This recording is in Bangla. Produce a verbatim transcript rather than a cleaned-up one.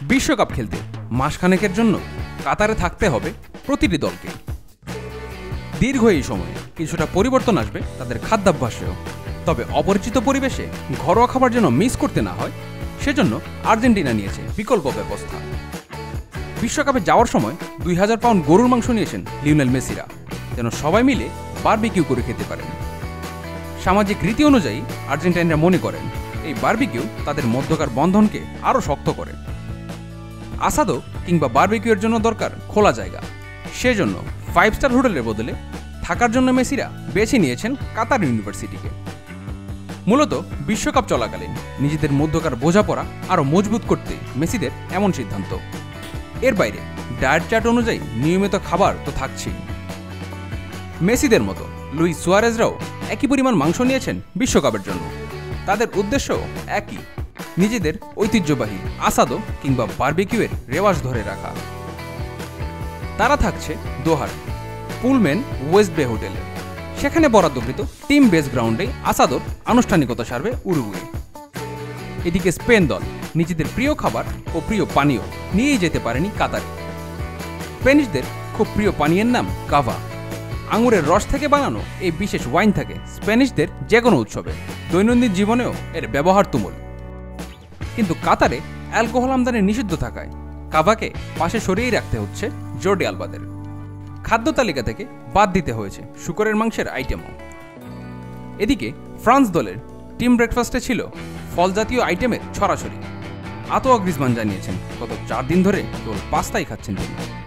বিশ্বকাপ খেলতে মাসখানেকের জন্য কাতারে থাকতে হবে প্রতিটি দলকে। দীর্ঘ এই সময়ে কিছুটা পরিবর্তন আসবে তাদের খাদ্যাভ্যাসেও, তবে অপরিচিত পরিবেশে ঘরোয়া খাবার যেন মিস করতে না হয় সেজন্য আর্জেন্টিনা নিয়েছে বিকল্প ব্যবস্থা। বিশ্বকাপে যাওয়ার সময় দুই হাজার পাউন্ড গরুর মাংস নিয়েছেন লিওনেল মেসিরা, যেন সবাই মিলে বারবিকিউ করে খেতে পারেন। সামাজিক রীতি অনুযায়ী আর্জেন্টাইনরা মনে করেন এই বারবিকিউ তাদের মধ্যকার বন্ধনকে আরও শক্ত করে। আসাদো কিংবা বারবিকিউর জন্য দরকার খোলা জায়গা, সেজন্য ফাইভ স্টার হোটেলের বদলে থাকার জন্য মেসিরা বেছে নিয়েছেন কাতার ইউনিভার্সিটিকে। মূলত বিশ্বকাপ চলাকালীন নিজেদের মধ্যকার বোঝাপড়া আরও মজবুত করতে মেসিদের এমন সিদ্ধান্ত। এর বাইরে ডায়েট চার্ট অনুযায়ী নিয়মিত খাবার তো থাকছেই। মেসিদের মতো লুইস সুয়ারেজরাও একই পরিমাণ মাংস নিয়েছেন বিশ্বকাপের জন্য। তাদের উদ্দেশ্য একই, নিজেদের ঐতিহ্যবাহী আসাদো কিংবা বারবিকিউয়ের রেওয়াজ ধরে রাখা। তারা থাকছে দোহার পুলম্যান ওয়েস্ট বে হোটেলে। সেখানে বরাদ্দকৃত টিম বেস গ্রাউন্ডে আসাদোর আনুষ্ঠানিকতা সারবে উরুগুয়ে। এদিকে স্পেন দল নিজেদের প্রিয় খাবার ও প্রিয় পানীয় নিয়েই যেতে পারেনি কাতারে। স্প্যানিশদের খুব প্রিয় পানীয়ের নাম কাভা। আঙুরের রস থেকে বানানো এই বিশেষ ওয়াইন থাকে স্প্যানিশদের যে কোনো উৎসবে, দৈনন্দিন জীবনেও এর ব্যবহার তুমুল। কিন্তু কাতারে অ্যালকোহল আমদানি নিষিদ্ধ থাকায় কাভাকে পাশে সরিয়েই রাখতে হচ্ছে জর্ডি আলবাদের। খাদ্য তালিকা থেকে বাদ দিতে হয়েছে শূকরের মাংসের আইটেমও। এদিকে ফ্রান্স দলের টিম ব্রেকফাস্টে ছিল ফল জাতীয় আইটেমের ছড়াছড়ি। আতোয়া গ্রিজমান জানিয়েছেন গত চার দিন ধরে কেবল পাস্তাই খাচ্ছেন তিনি।